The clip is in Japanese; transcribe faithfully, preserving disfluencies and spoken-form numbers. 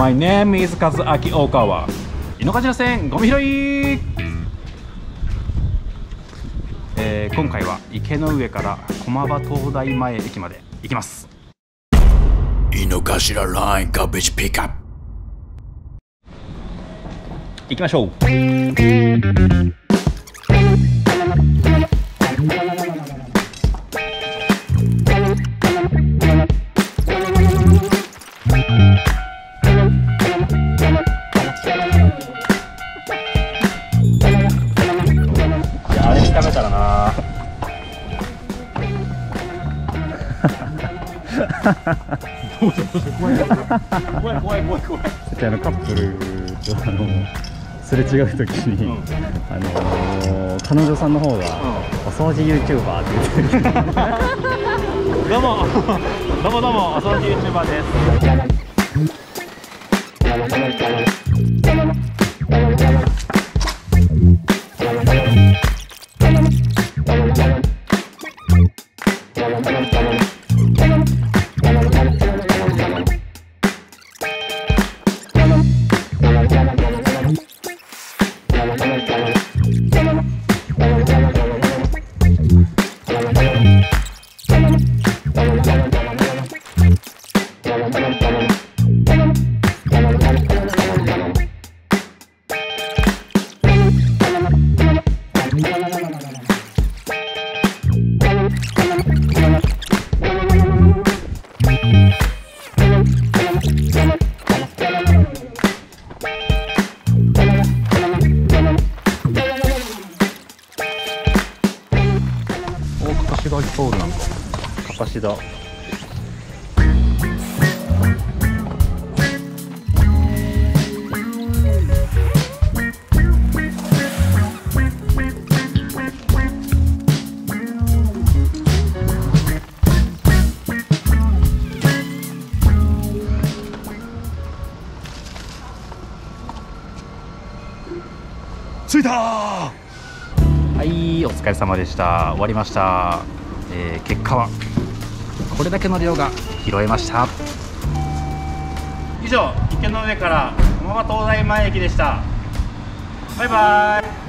My name is 和明大川。井の頭線ゴミ拾い。えー、今回は池の上から駒場東大前駅まで行きます。 井の頭ラインガーベージピックアップ。 行きましょう。あれ食べたらな。怖い怖い怖い怖い怖い怖い。あのカップルとあのすれ違うときに、うん、あのー、彼女さんの方が、うん、お掃除ユーチューバーって言ってる。どうもどうもどうもお掃除ユーチューバーです。ホールなんかかかしだ。着いたー。はい、お疲れ様でした。終わりました。えー、結果はこれだけの量が拾えました。以上、池の上から駒場東大前駅でした。バイバーイ。